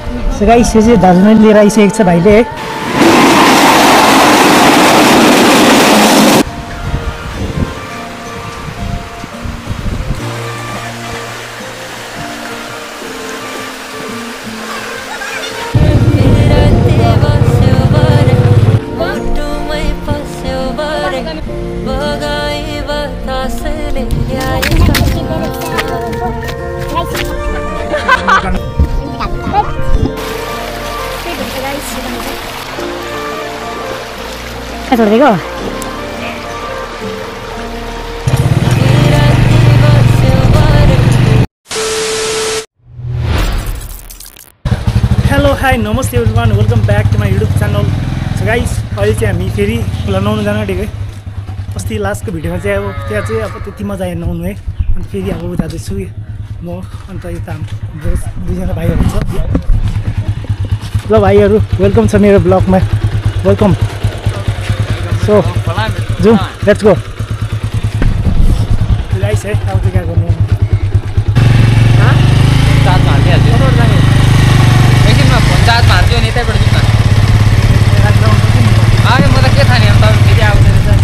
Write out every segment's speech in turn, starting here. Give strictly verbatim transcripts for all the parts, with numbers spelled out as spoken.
So guys यो चाहिँ दार्जिलिङ लिएर आइसकेको छ भाइले है। छोडिदिएको hello hi namaste everyone, welcome back to my YouTube channel. So guys अहिले चाहिँ हामी फेरि खोला नुहाउनु जानु आँटेको है। अस्ति लास्टको भिडियोमा चाहिँ अब त्यहाँ चाहिँ अब त्यति मजा आयो नुहाउनु है। अन्त फेरि अब जाँदैछु म, अन्त यता हाम्रो दुईजना भाइहरू छ। ल भाइहरू वेलकम छ मेरो ब्लगमा, वेलकम। सो जाउँ, लेट्स गो गाइस है। अब चाहिँ क्या गर्नु एकदिनमा फोन चार्ज हाल्थ्यो नि यतैबाट जाउँ न। अरे म त के थाहा नि अब तपाईँ फेरि आउँछ रहेछ।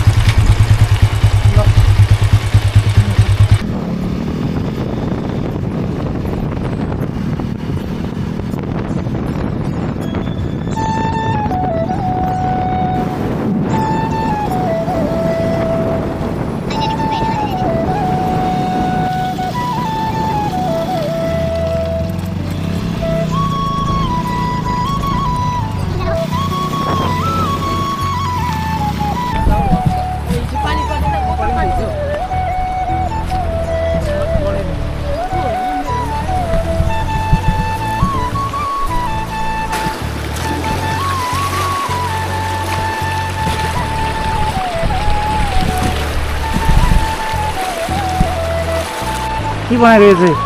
के बनाएको यो चाहिँ?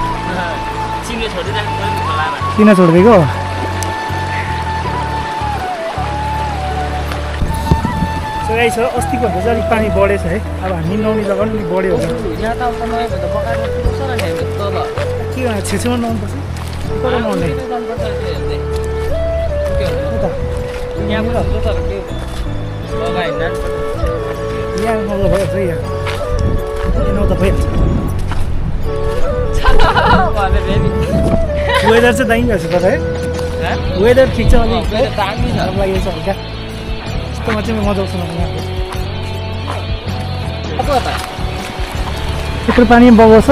किन छोडिदिएको? सो गाइस अस्तिको भन्दा चाहिँ अलिक पानी बढेछ है। अब हामी नुहाउने जग्गा पनि बढ्यो होला। के गर्नु छेउछेउमा नुहाउनुपर्छ? कता नुहाउने? यहाँ नुहाउँदा भइहाल्छ है। यहाँ नुहाउँदा भइहाल्छ। वेदर चाहिँ दामी भएछ कता है? वेदर ठिक छ, अलिक लागेको छ हल्का। यस्तोमा चाहिँ मजा आउँछ मलाई। यत्रो पानी बगाउँछ।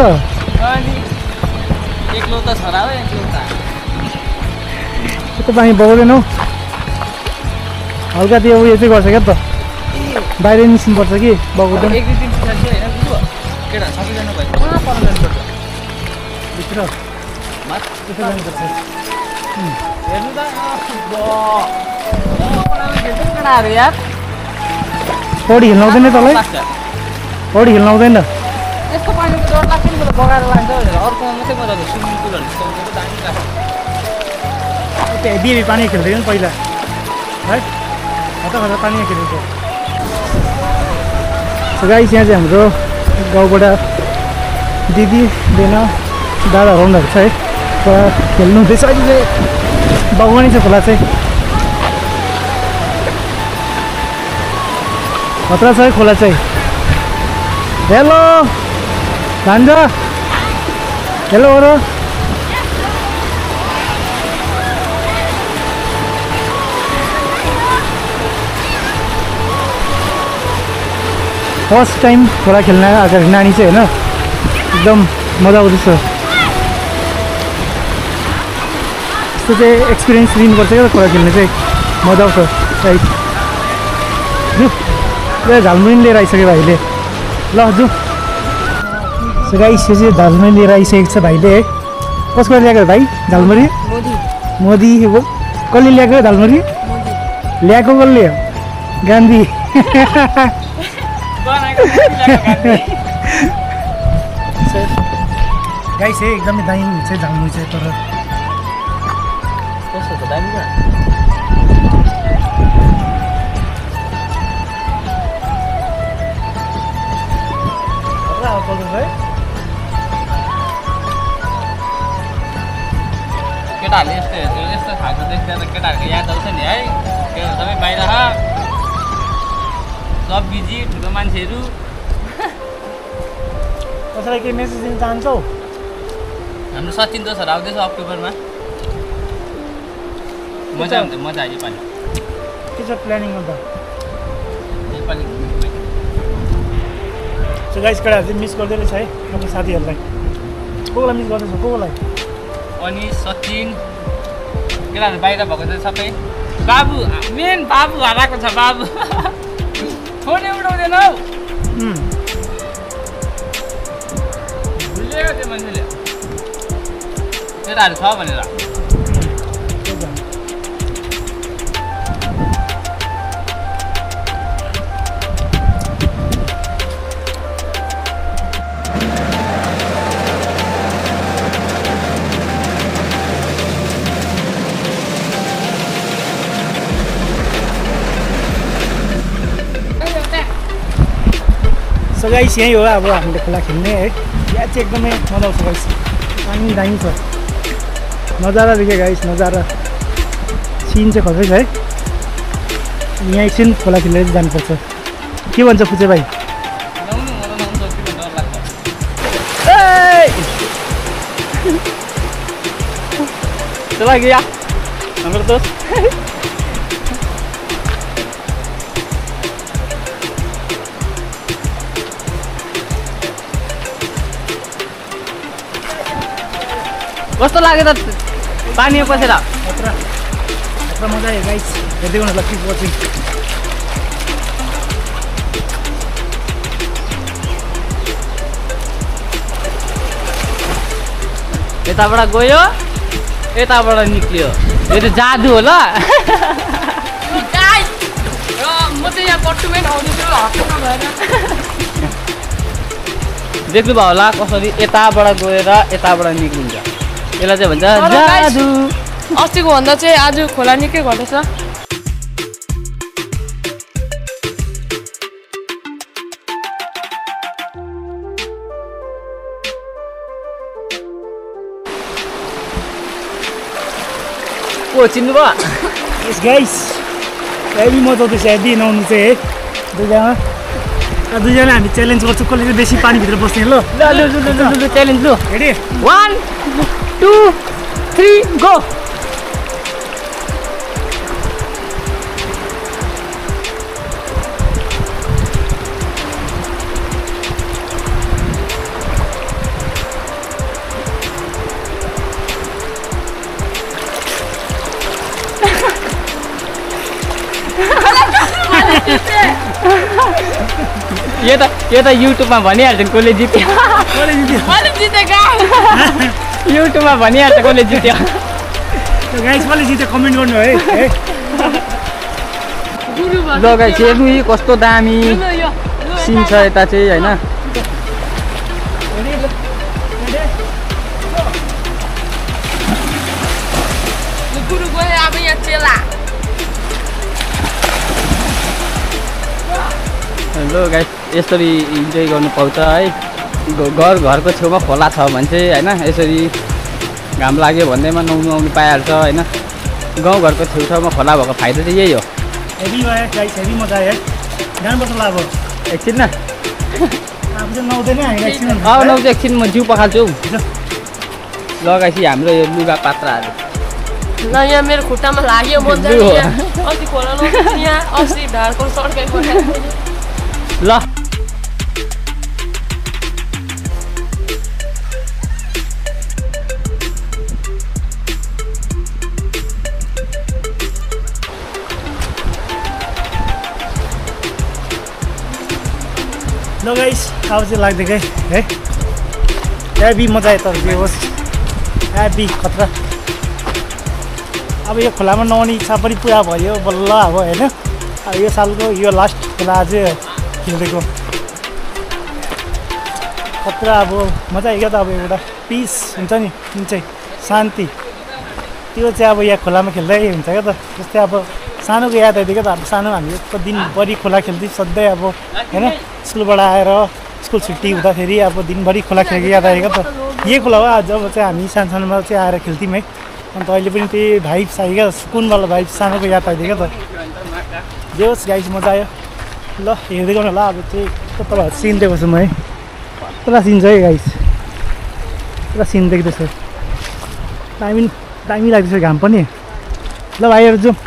यत्रो पानी बगाउँदैन हौ। हल्का त्यो उयो चाहिँ गर्छ क्या त, बाहिर निस्किनुपर्छ कि बगाउँदैन। भित्र यता जानुपर्छ। पौडी खेल्न आउँदैन तँलाई? पौडी खेल्न आउँदैन? यस्तो पानीको डर लाग्छ नि, मलाई बगाएर लान्छ भनेर अर्को मात्रै मजा आउँछ। स्विमिङ पुलहरू जस्तो दामी लाग्छ। त्यहाँ बिहे पानी खेल्थ्यो नि पहिला है, खतरा खतरा पानी खेलेको। सो गाइस यहाँ चाहिँ हाम्रो गाउँबाट दिदी बेना दादाहरू आउनुभएको छ है। खोला खेल्नु हुँदैछ अहिले चाहिँ, बगाउने छ खोला चाहिँ। खतरा छ है खोला चाहिँ। हेलो भान्जा, हेलो हो र। फर्स्ट टाइम खोला खेल्न आएको नानी चाहिँ होइन, एकदम मजा आउँदैछ। यस्तो चाहिँ एक्सपिरियन्स लिनुपर्छ क्या खोला खेल्ने चाहिँ, मजा आउँछ राइट। जाउँ, झालमुरी लिएर आइसक्यो भाइले। ल जाउँ। सो गाइस यो चाहिँ झालमुरी लिएर आइसकेको छ भाइले है। कसको ल्याएको भाइ झालमुरी? मोदी। कसले ल्याएको झालमुरी? ल्याएको कसले? गान्धी। गाइस है एकदमै दामी हुन्छ झालमुरी चाहिँ। तर कस्तो छ दामी छ? केटाहरूले यस्तो हेर्थ्यो यस्तो खालको देख्दा त केटाहरूको याद आउँछ नि है केटाहरू सबै बाहिर सब बिजी ठुलो मान्छेहरू कसैलाई केही मेसेज दिन चाहन्छौ हाम्रो सचिन दोषहरू आउँदैछ अक्टोबरमा मजा हुन्छ मजा आयो योपालि के छ प्लानिङ अन्त योपालि सो गाइस केटाहरू चाहिँ मिस गर्दै रहेछ है आफ्नो साथीहरूलाई को कोलाई मिस गर्दैछ को कोलाई अनि सचिन केटाहरू बाहिर भएको चाहिँ सबै बाबु मेन बाबु हराएको छ बाबु फोनै उठाउँदैन हौ भुलिएको त्यो मान्छेले केटाहरू छ भनेर सो गाइस यहीँ हो अब हामीले खोला खेल्ने है यहाँ चाहिँ एकदमै मजा आउँछ गाइस पानी दामी छ नजारा देख्यो गाइस नजारा सिन चाहिँ खतरै छ है यहाँ एकछिन खोला खेलेर चाहिँ जानुपर्छ के भन्छ फुचे भाइ चला गया हाम्रो दोस्त कस्तो लाग्यो त पानीमा पसेर खतरा खतरा मजा आयो गाइस हेर्दै गर्नु लक्की वाचिङ यताबाट गयो यताबाट निक्लियो यो त जादु हो ल म चाहिँ यहाँ पट्टुमै आउँदैछु हट्नु भएर देख्नुभयो होला कसरी यताबाट गएर यताबाट निक्लिन्छ यसलाई चाहिँ भन्छ जादु अस्तिको भन्दा चाहिँ आज खोला निकै घटेछ ओ चिन्नुभयो यस गाइस हेभी मजा आउँदैछ हेभी नुहाउनु चाहिँ है दुईजना दुईजना हामी च्यालेन्ज गर्छौँ कसले चाहिँ बेसी पानीभित्र बस्ने ल लु लु लु लु च्यालेन्ज लु ready one two three go यो त यो त युट्युबमा भनिहाल्छ नि कसले जित्यो कसले जित्यो मैले जितेका युट्युबमा भनिहाल्छ कसले जित्यो गाइस कसले जित्यो कमेन्ट गर्नु है ल गाइस हेर्नु यी कस्तो दामी सिन छ यता चाहिँ होइन गुरु गए अब यहाँ चेला ल गाइस यसरी इन्जोय गर्नु पाउँछ है घर घरको छेउमा खोला छ भने चाहिँ होइन यसरी घाम लाग्यो भन्दैमा नुहाउनु आउनु पाइहाल्छ होइन गाउँघरको छेउछाउमा खोला भएको फाइदा चाहिँ यही हो हेभी भयो गाइस हेभी मजा आयो है जानुपर्छ ल अब एकछिन न अब चाहिँ नुहाउँदैन हामी एकछिन अब नुहाउँछ एकछिन म जिउ पखाल्छु लगाएपछि हाम्रो यो लुगा पात्राहरू ल यहाँ मेरो खुट्टामा लाग्यो म जाने अस्ति खोला यहाँ अस्ति ढाडको सड्काइ पठाएँ ल ल गाइस अब चाहिँ लाग्दै गए है हेभी मजा आयो तर के होस् हेभी खतरा अब यो खोलामा नुहाउने इच्छा पनि पुरा भयो बल्ल अब होइन अब यो सालको यो लास्ट खोला चाहिँ खेलेको खतरा अब मजा आयो क्या त अब एउटा पिस हुन्छ नि जुन चाहिँ शान्ति त्यो चाहिँ अब यहाँ खोलामा खेल्दै हुन्छ क्या त जस्तै अब सानोको याद आइदियो क्या त अब सानो हामीको दिनभरि खोला खेल्थ्यौँ सधैँ अब होइन स्कुलबाट आएर स्कुल छुट्टी हुँदाखेरि अब दिनभरि खोला खेलेको याद आयो क्या त यही खोला हो जब चाहिँ हामी सानो सानोमा चाहिँ आएर खेल्थ्यौँ है अन्त अहिले पनि त्यही भाइब्स आयो क्या सुकुनवाला भाइब्स सानोको याद आइदियो क्या त जे होस् गाइस मजा आयो ल हेर्दै गर्नु होला अब चाहिँ तपाईँहरू सिन दिएको छु म है पुरा सिन छ है गाइस पुरा सिन देख्दैछ दामी दामी लाग्दैछ घाम पनि ल भाइहरू जाउँ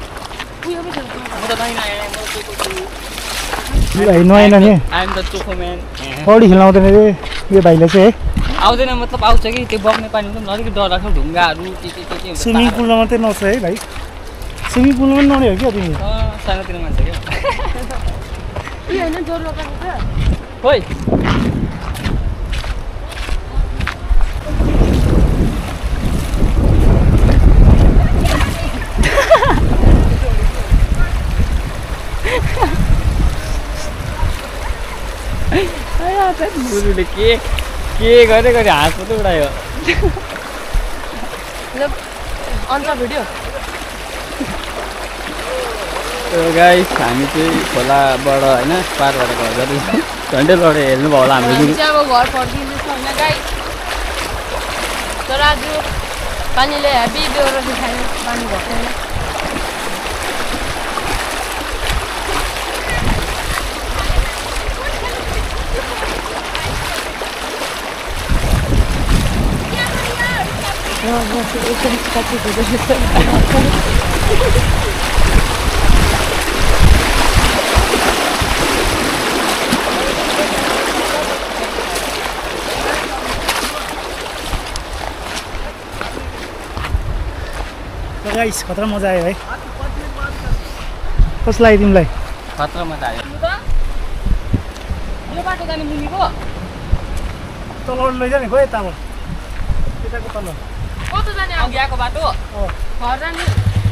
भाइ नयाँ नानी पौडी खेल्न आउँदैन अरे यो भाइले चाहिँ है आउँदैन मतलब आउँछ कि त्यो बग्ने पानी पनि अलिकति डर लाग्छ ढुङ्गाहरू के के के के स्विमिङ पुलमा मात्रै नआउँछ है भाइ स्विमिङ पुलमा पनि नआउने हो क्या तिमी सानोतिनो मान्छे क्या यो होइन जोर लगाएको छ खोइ गुरुले के के गरे गरे हाँस मात्रै उडायो अन्त भिडियो गाइस हामी चाहिँ खोलाबाट होइन पारबाट घर जाँदैछ झन्डैबाट हेर्नुभयो होला हाम्रो गुरु चाहिँ अब घर फर्किँदैछ होइन गाइस तर आज पानीले हेभी बेहोरो देखायो पानी भएको छैन गाइस खतरा मजा आयो है कस्तो लाग्यो तिमीलाई खतरा मजा आयो यो बाटो जाने मुनिको तलबाट लैजा नि गयो यताबाट यताको तल कता जाने अघि आएको बाटो घर जाने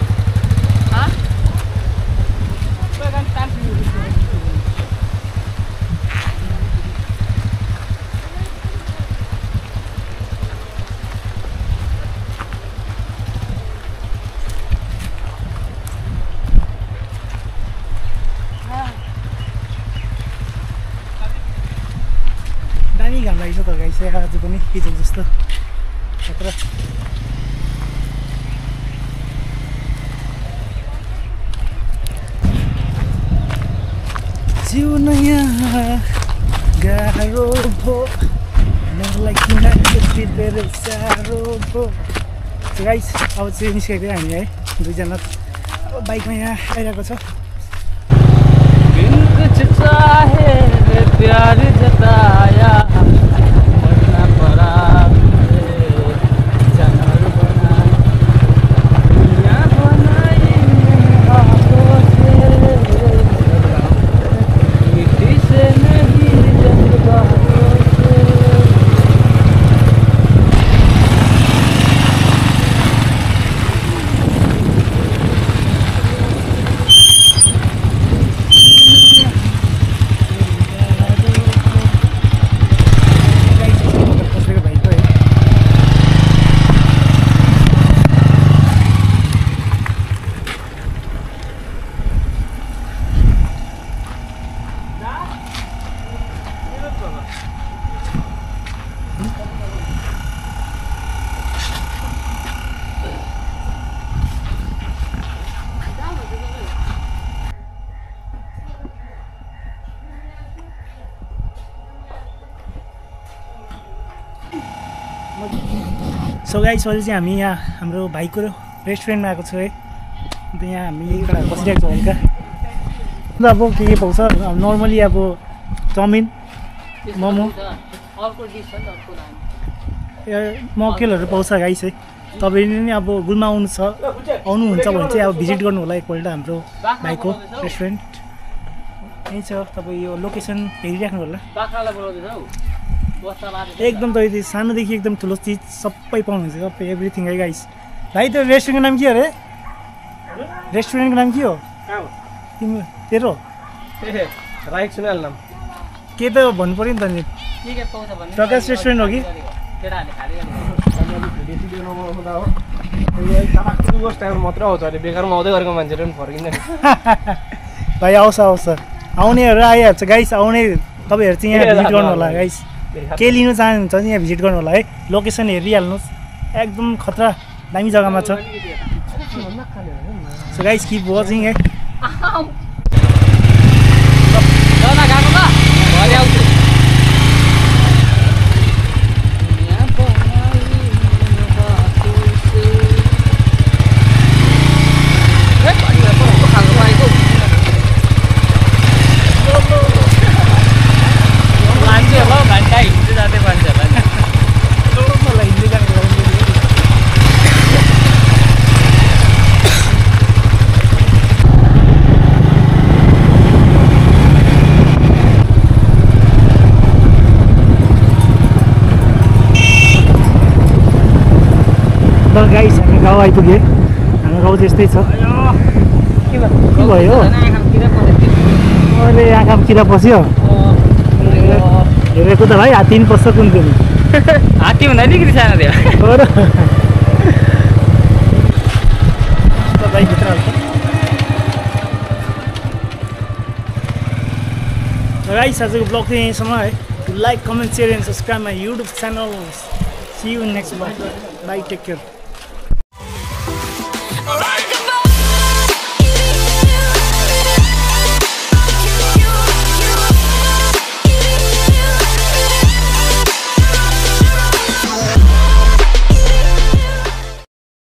दामी घाम लागेको छ त गाइस आज पनि हिजो जस्तो खतरा जिउन यहाँ गाह्रो भो मलाई किन यति धेरै साह्रो भो गाइस अब चाहिँ निस्केको हामी है दुईजना अब बाइकमा यहाँ आइरहेको छ प्यार जताया मरना पड़ा जानवर बना दुनिया बनाई हाथों से मिट्टी से नहीं जज्बातों से सो गाइस अहिले चाहिँ हामी यहाँ हाम्रो भाइको रेस्टुरेन्टमा आएको छौँ है अन्त यहाँ हामी एउटा बसिरहेको छौँ हल्का अन्त अब के के पाउँछ नर्मली अब चाउमिन मोमो मकेलहरू पाउँछ गाइस है तपाईँले नि अब गुल्मा आउनु छ आउनुहुन्छ भने चाहिँ अब भिजिट गर्नु होला एकपल्ट हाम्रो भाइको रेस्टुरेन्ट यहीँ छ तपाईँ यो लोकेसन हेरिराख्नु होला एकदम तपाईँ सानोदेखि एकदम ठुलो चिज सबै पाउनुहुन्छ सबै एभ्रिथिङ है गाइस भाइ त्यो रेस्टुरेन्टको नाम के हो अरे रेस्टुरेन्टको नाम के हो तिम्रो तेरो राइट सुनाल नाम के त भन्नु पऱ्यो नि त नि प्रकाश रेस्टुरेन्ट हो कि मात्रै आउँछ अरे बेकारमा आउँदै गरेको मान्छेहरू पनि फर्किँदैन भाइ आउँछ आउँछ आउनेहरू आइहाल्छ गाइस आउने तपाईँहरू चाहिँ यहाँ भिजिट गर्नु होला गाइस के लिनु चाहनुहुन्छ भने यहाँ भिजिट गर्नु होला है लोकेसन हेरिहाल्नुहोस् एकदम खतरा दामी जग्गामा छ सो गाइस किप वाचिङ है जाना गएको त भरे आउँछु मान्छे होला घन्टा हिँड्दै जाँदै मान्छे होला गाइस हामी गाउँ आइपुगे हाम्रो गाउँ त्यस्तै छ के भयो अहिले आँखामा किरा पस्यो हेरेको त भाइ हात्ती पनि पस्छ कुन कुन हात्ती भन्दा अलिकति सानो थियो भित्र गाइस आजको ब्लग चाहिँ यहीँसम्म है like comment share and subscribe my YouTube channel see you next blog bye take care